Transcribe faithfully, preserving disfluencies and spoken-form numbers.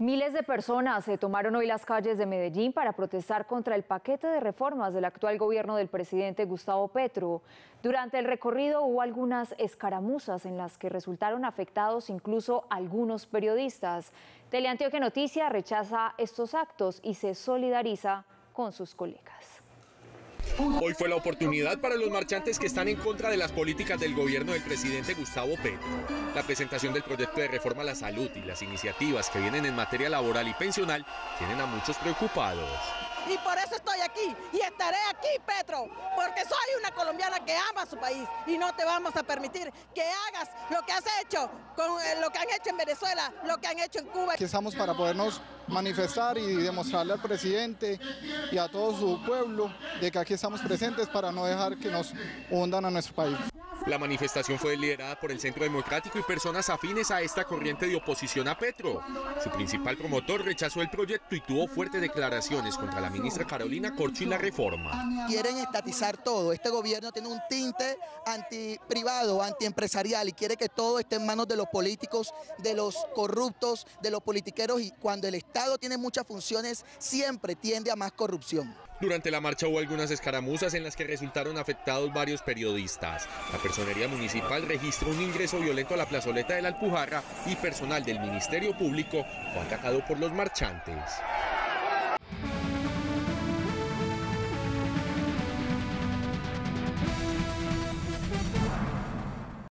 Miles de personas se tomaron hoy las calles de Medellín para protestar contra el paquete de reformas del actual gobierno del presidente Gustavo Petro. Durante el recorrido hubo algunas escaramuzas en las que resultaron afectados incluso algunos periodistas. Teleantioquia Noticias rechaza estos actos y se solidariza con sus colegas. Hoy fue la oportunidad para los marchantes que están en contra de las políticas del gobierno del presidente Gustavo Petro. La presentación del proyecto de reforma a la salud y las iniciativas que vienen en materia laboral y pensional tienen a muchos preocupados. Y por eso estoy aquí y estaré aquí, Petro, porque soy una colombiana que ama a su país y no te vamos a permitir que hagas lo que has hecho, con lo que han hecho en Venezuela, lo que han hecho en Cuba. Aquí estamos para podernos manifestar y demostrarle al presidente y a todo su pueblo de que aquí estamos presentes para no dejar que nos hundan a nuestro país. La manifestación fue liderada por el Centro Democrático y personas afines a esta corriente de oposición a Petro. Su principal promotor rechazó el proyecto y tuvo fuertes declaraciones contra la ministra Carolina Corcho y la reforma. Quieren estatizar todo. Este gobierno tiene un tinte antiprivado, antiempresarial y quiere que todo esté en manos de los políticos, de los corruptos, de los politiqueros, y cuando el Estado tiene muchas funciones siempre tiende a más corrupción. Durante la marcha hubo algunas escaramuzas en las que resultaron afectados varios periodistas. La Personería Municipal registró un ingreso violento a la plazoleta de la Alpujarra y personal del Ministerio Público fue atacado por los marchantes.